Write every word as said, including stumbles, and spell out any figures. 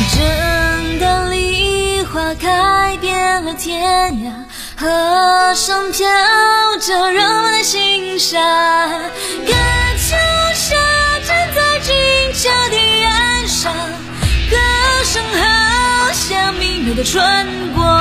正当梨花开遍了天涯，河上飘着人们的心沙，隔秋夏站在金桥堤岸上，歌声好像明媚的春光。